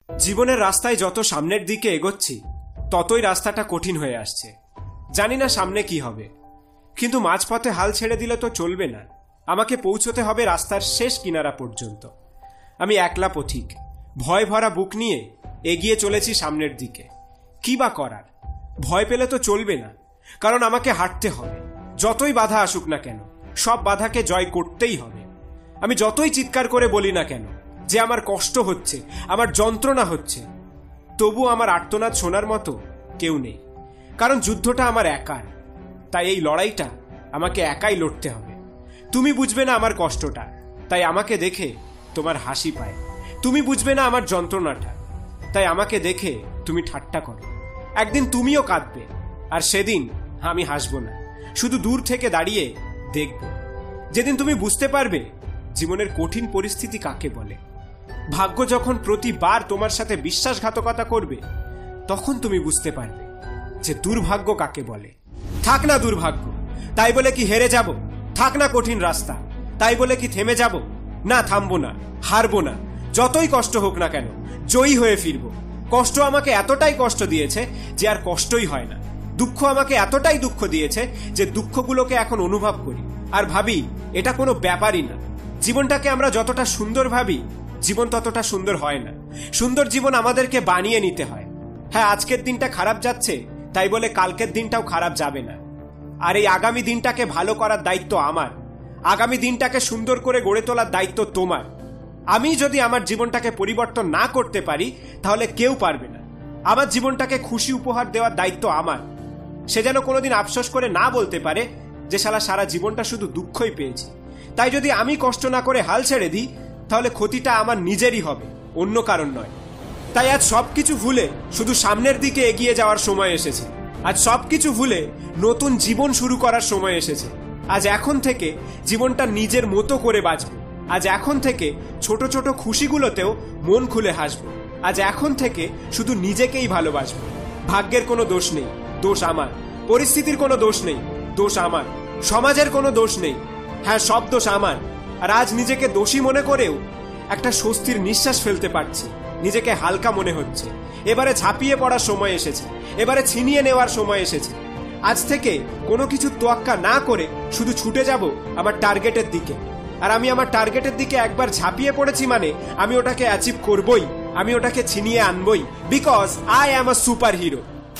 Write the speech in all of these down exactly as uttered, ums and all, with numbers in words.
জীবনের রাস্তায় যত সামনের দিকে এগোচ্ছি ততই রাস্তাটা কঠিন হয়ে আসছে। জানি না সামনে কি হবে, কিন্তু মাঝপথে হাল ছেড়ে দিলে তো চলবে না। আমাকে পৌঁছতে হবে রাস্তার শেষ কিনারা পর্যন্ত। আমি একলা পথিক, ভয় ভরা বুক নিয়ে এগিয়ে চলেছি সামনের দিকে। কি বা করার? ভয় পেলে তো চলবে না, কারণ আমাকে হাঁটতে হবে। যতই বাধা আসুক না কেন, সব বাধাকে জয় করতেই হবে। আমি যতই চিৎকার করে বলি না কেন যে আমার কষ্ট হচ্ছে, আমার যন্ত্রণা হচ্ছে, তবু আমার আর্তনাদ শোনার মতো কেউ নেই। কারণ যুদ্ধটা আমার একার, তাই এই লড়াইটা আমাকে একাই লড়তে হবে। তুমি বুঝবে না আমার কষ্টটা, তাই আমাকে দেখে তোমার হাসি পায়। তুমি বুঝবে না আমার যন্ত্রণাটা, তাই আমাকে দেখে তুমি ঠাট্টা করো। একদিন তুমিও কাঁদবে, আর সেদিন আমি হাসবো না, শুধু দূর থেকে দাঁড়িয়ে দেখব। যেদিন তুমি বুঝতে পারবে জীবনের কঠিন পরিস্থিতি কাকে বলে, ভাগ্য যখন প্রতিবার তোমার সাথে বিশ্বাসঘাতকতা করবে, তখন তুমি বুঝতে পারবে যে দুর্ভাগ্য কাকে বলে। থাক না দুর্ভাগ্য, তাই বলে কি হেরে যাব? থাক না কঠিন রাস্তা, তাই বলে কি থেমে যাব? না, থামবো না, হারবো না। যতই কষ্ট হোক না কেন, জয়ী হয়ে ফিরবো। কষ্ট আমাকে এতটাই কষ্ট দিয়েছে যে আর কষ্টই হয় না। দুঃখ আমাকে এতটাই দুঃখ দিয়েছে যে দুঃখগুলোকে এখন অনুভব করি আর ভাবি এটা কোনো ব্যাপারই না। জীবনটাকে আমরা যতটা সুন্দর ভাবি, জীবন ততটা সুন্দর হয় না। সুন্দর জীবন আমাদেরকে বানিয়ে নিতে হয়। হ্যাঁ, আজকের দিনটা খারাপ যাচ্ছে, তাই বলে কালকের দিনটাও খারাপ যাবে না। আর এই আগামী দিনটাকে ভালো করার দায়িত্ব আমার। আগামী দিনটাকে সুন্দর করে গড়ে তোলার দায়িত্ব তোমার। আমি যদি আমার জীবনটাকে পরিবর্তন না করতে পারি, তাহলে কেউ পারবে না। আমার জীবনটাকে খুশি উপহার দেওয়ার দায়িত্ব আমার। সে যেন কোনোদিন আফসোস করে না বলতে পারে যে শালা সারা জীবনটা শুধু দুঃখই পেয়েছি। তাই যদি আমি কষ্ট না করে হাল ছেড়ে দিই, তাহলে ক্ষতিটা আমার নিজেরই হবে, অন্য কারণ নয়। তাই আজ সবকিছু ভুলে শুধু সামনের দিকে এগিয়ে যাওয়ার সময় এসেছে। আজ সবকিছু ভুলে নতুন জীবন শুরু করার সময় এসেছে। আজ এখন থেকে জীবনটা নিজের মতো করে বাঁচবো। আজ এখন থেকে ছোট ছোট খুশিগুলোতেও মন খুলে হাসবো। আজ এখন থেকে শুধু নিজেকেই ভালোবাসবো। ভাগ্যের কোনো দোষ নেই, দোষ আমার। পরিস্থিতির কোনো দোষ নেই, দোষ আমার। সমাজের কোনো দোষ নেই, হ্যাঁ সব দোষ আমার। আর আজ নিজেকে দোষী মনে করেও একটা স্বস্তির নিঃশ্বাস ফেলতে পারছি। নিজেকে হালকা মনে হচ্ছে। এবারে ঝাঁপিয়ে পড়ার সময় এসেছে, এবারে ছিনিয়ে নেওয়ার সময় এসেছে। আজ থেকে কোনো কিছু তোয়াক্কা না করে শুধু ছুটে যাব আমার টার্গেটের দিকে। আর আমি আমার টার্গেটের দিকে একবার ঝাঁপিয়ে পড়েছি মানে আমি ওটাকে অ্যাচিভ করবই, আমি ওটাকে ছিনিয়ে আনবই, because I am a super hero.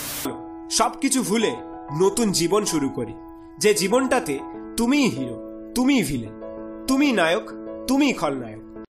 সবকিছু ভুলে নতুন জীবন শুরু করি, যে জীবনটাতে তুমিই হিরো, তুমিই ভিলেন, তুমিই নায়ক, তুমিই খলনায়ক।